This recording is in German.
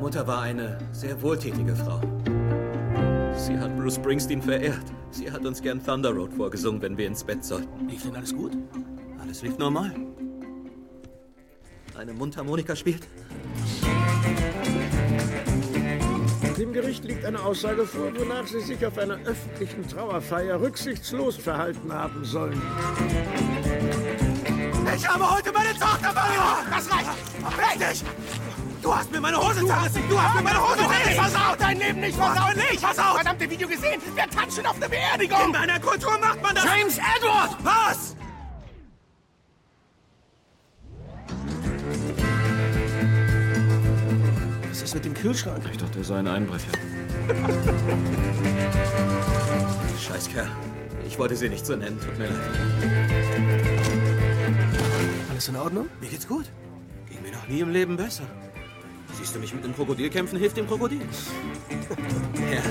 Mutter war eine sehr wohltätige Frau. Sie hat Bruce Springsteen verehrt. Sie hat uns gern Thunder Road vorgesungen, wenn wir ins Bett sollten. Lief denn alles gut? Alles lief normal. Eine Mundharmonika spielt. Dem Gericht liegt eine Aussage vor, wonach Sie sich auf einer öffentlichen Trauerfeier rücksichtslos verhalten haben sollen. Ich habe heute meine Tochter verloren! Das reicht! Richtig! Du hast mir meine Hose zerrissen! Du hast mir meine Hose zerrissen! Versaut! Dein Leben nicht versaut! Nicht versaut! Verdammte Video gesehen! Wir tanzen auf der Beerdigung! In meiner Kultur macht man das! James Edward! Was? Was ist mit dem Kühlschrank? Ich dachte, er sei ein Einbrecher. Scheißkerl. Ich wollte sie nicht so nennen, tut mir leid. Alles in Ordnung? Mir geht's gut. Ging mir noch nie im Leben besser. Siehst du mich mit einem Krokodil kämpfen, hilft dem Krokodil. Ja.